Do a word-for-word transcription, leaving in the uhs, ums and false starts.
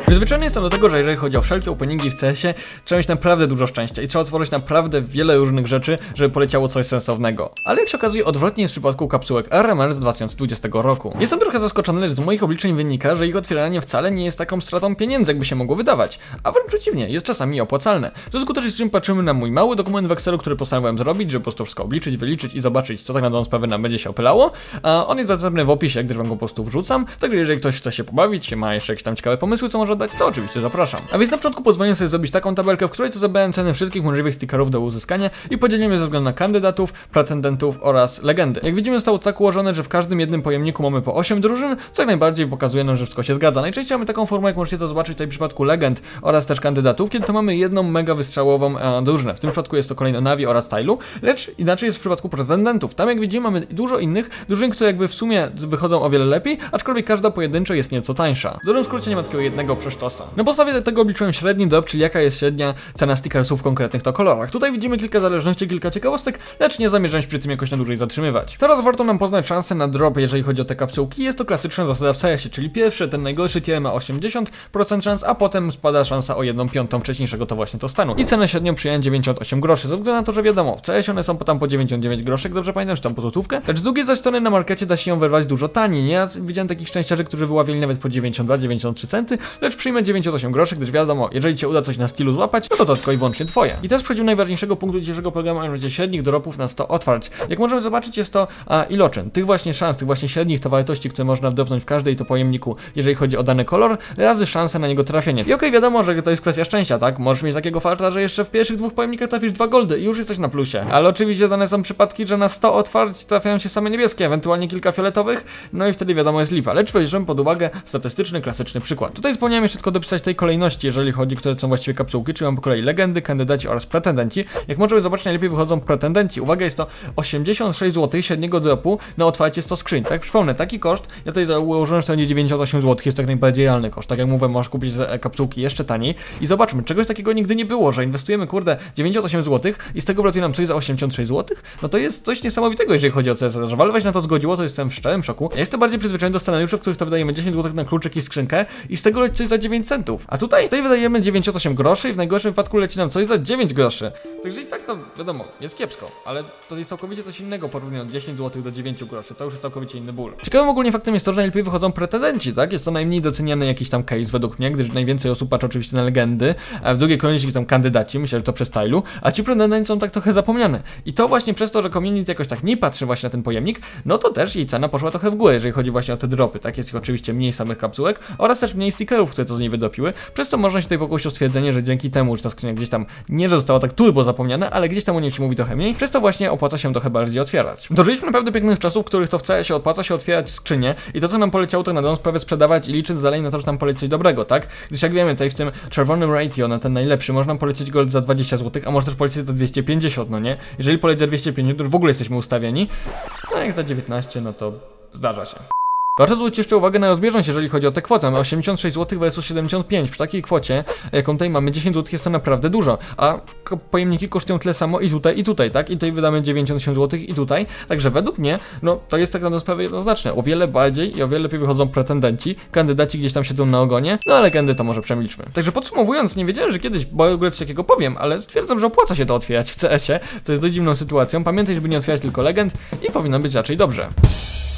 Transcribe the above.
Przyzwyczajony jestem do tego, że jeżeli chodzi o wszelkie openingi w C S ie, trzeba mieć naprawdę dużo szczęścia i trzeba tworzyć naprawdę wiele różnych rzeczy, żeby poleciało coś sensownego. Ale jak się okazuje, odwrotnie jest w przypadku kapsułek R M R z dwa tysiące dwudziestego roku. Jestem trochę zaskoczony, lecz z moich obliczeń wynika, że ich otwieranie wcale nie jest taką stratą pieniędzy, jakby się mogło wydawać, a wręcz przeciwnie, jest czasami opłacalne. W związku z czym patrzymy na mój mały dokument w Excelu, który postanowiłem zrobić, żeby po prostu wszystko obliczyć, wyliczyć i zobaczyć, co tak na dobrą sprawę nam będzie się opylało. A on jest dostępny w opisie, gdyż wam go po prostu wrzucam, także jeżeli ktoś chce się pobawić, ma jeszcze jakieś tam ciekawe pomysły, co może dać, to oczywiście zapraszam. A więc na początku pozwolę sobie zrobić taką tabelkę, w której to zebrałem ceny wszystkich możliwych stickerów do uzyskania i podzielimy ze względu na kandydatów, pretendentów oraz legendy. Jak widzimy, zostało tak ułożone, że w każdym jednym pojemniku mamy po osiem drużyn, co jak najbardziej pokazuje nam, że wszystko się zgadza. Najczęściej mamy taką formę, jak możecie to zobaczyć tutaj w przypadku legend oraz też kandydatów, kiedy to mamy jedną mega wystrzałową e, drużynę. W tym przypadku jest to kolejno Navi oraz Tylu, lecz inaczej jest w przypadku pretendentów. Tam jak widzimy, mamy dużo innych drużyn, które jakby w sumie wychodzą o wiele lepiej, aczkolwiek każda pojedynczo jest nieco tańsza. W dużym skrócie nie ma takiego jednego przesztosa. Na podstawie tego obliczyłem średni drop, czyli jaka jest średnia cena stickersów w konkretnych to kolorach. Tutaj widzimy kilka zależności, kilka ciekawostek, lecz nie zamierzam się przy tym jakoś na dłużej zatrzymywać. Teraz warto nam poznać szansę na drop, jeżeli chodzi o te kapsułki. Jest to klasyczna zasada w C S ie, czyli pierwszy, ten najgorszy tier ma osiemdziesiąt procent szans, a potem spada szansa o jedną piątą wcześniejszego to właśnie to stanu. I cenę średnią przyjąłem dziewięćdziesiąt osiem groszy, ze względu na to, że wiadomo, w C S ie one są tam po dziewięćdziesiąt dziewięć groszek, dobrze pamiętam, że tam po złotówkę, lecz z drugiej zaś strony na markecie da się ją wyrwać dużo taniej. Nie? Ja widziałem takich szczęściarzy, którzy wyławiali nawet po dziewięćdziesiąt dwa dziewięćdziesiąt trzy centy, lecz przyjmę dziewięćdziesiąt osiem groszy, gdyż wiadomo, jeżeli ci się uda coś na stylu złapać, no to to tylko i wyłącznie twoje. I teraz przechodzimy do najważniejszego punktu dzisiejszego programu, a mianowicie średnich dropów na sto otwarć. Jak możemy zobaczyć, jest to a, iloczyn tych właśnie szans, tych właśnie średnich to wartości, które można wdropnąć w każdej to pojemniku, jeżeli chodzi o dany kolor, razy szansa na niego trafienie. I okej, okay, wiadomo, że to jest kwestia szczęścia, tak? Możesz mieć takiego farta, że jeszcze w pierwszych dwóch pojemnikach trafisz dwa goldy i już jesteś na plusie. Ale oczywiście dane są przypadki, że na sto otwarć trafiają się same niebieskie, ewentualnie kilka fioletowych, no i wtedy wiadomo jest lipa. Lecz bierzemy pod uwagę statystyczny, klasyczny przykład. Tutaj wspomniałem jeszcze tylko dopisać tej kolejności, jeżeli chodzi, które są właściwie kapsułki, czyli mam po kolei legendy, kandydaci oraz pretendenci. Jak możemy zobaczyć, najlepiej wychodzą pretendenci. Uwaga, jest to osiemdziesiąt sześć złotych średniego dropu na otwarcie sto skrzyń. Tak, przypomnę, taki koszt, ja tutaj założyłem, że to będzie dziewięćdziesiąt osiem złotych, jest tak najbardziej realny koszt. Tak jak mówię, możesz kupić kapsułki jeszcze taniej i zobaczmy, czegoś takiego nigdy nie było, że inwestujemy, kurde, dziewięćdziesiąt osiem złotych i z tego wlatuje nam coś za osiemdziesiąt sześć złotych. No to jest coś niesamowitego, jeżeli chodzi o C S, że Valve się na to zgodziło, to jestem w szczerym szoku. Ja jestem bardziej przyzwyczajony do scenariuszy, w których to wydajemy dziesięć złotych na kluczyk i skrzynkę i z tego leci coś za dziewięć centów. A tutaj, tutaj wydajemy dziewięćdziesiąt osiem groszy i w najgorszym wypadku leci nam coś za dziewięć groszy. Także i tak to wiadomo, jest kiepsko, ale to jest całkowicie coś innego porównując od dziesięć złotych do dziewięć groszy. To już jest całkowicie inny ból. Ciekawym ogólnie faktem jest to, że najlepiej wychodzą pretendenci, tak? Jest to najmniej doceniany jakiś tam case według mnie, gdyż najwięcej osób patrzy oczywiście na legendy, a w drugiej kolejności tam kandydaci, myślę, że to przez Tylu, a ci pretendenci są tak trochę zapomniane. I to właśnie przez to, że community jakoś tak nie patrzy właśnie na ten pojemnik, no to też jej cena poszła trochę w górę, jeżeli chodzi właśnie o te dropy, tak? Jest ich oczywiście mniej samych kapsułek oraz też mniej stickerów, które to z niej wydopiły. Przez to można się tutaj pokusić o stwierdzenie, że dzięki temu, że ta skrzynia gdzieś tam nie, że została tak turbo zapomniana, ale gdzieś tam o niej się mówi trochę mniej, przez to właśnie opłaca się trochę bardziej otwierać. Dożyliśmy naprawdę pięknych czasów, w których to w C S ie opłaca się otwierać skrzynie i to, co nam poleciało, to na dobrą sprawę sprzedawać i liczyć dalej na to, że tam poleci coś dobrego, tak? Gdyż jak wiemy, tutaj w tym czerwonym ratio na ten najlepszy można polecieć gold za dwadzieścia złotych, a może też polecieć za dwieście pięćdziesiąt, no nie? Jeżeli poleci za dwieście pięćdziesiąt, to już w ogóle jesteśmy ustawieni, no jak za dziewiętnaście, no to zdarza się. Warto zwrócić jeszcze uwagę na rozbieżność, jeżeli chodzi o tę kwotę. Mamy osiemdziesiąt sześć złotych versus siedemdziesiąt pięć. Przy takiej kwocie, jaką tutaj mamy, dziesięć złotych, jest to naprawdę dużo. A pojemniki kosztują tyle samo i tutaj, i tutaj, tak? I tutaj wydamy dziewięćdziesiąt osiem złotych i tutaj. Także według mnie, no to jest tak na sprawę jednoznaczne. O wiele bardziej i o wiele lepiej wychodzą pretendenci. Kandydaci gdzieś tam siedzą na ogonie, no ale legendy to może przemilczmy. Także podsumowując, nie wiedziałem, że kiedyś w ogóle coś takiego powiem, ale stwierdzam, że opłaca się to otwierać w C S ie, co jest dość dziwną sytuacją. Pamiętaj, żeby nie otwierać tylko legend i powinno być raczej dobrze.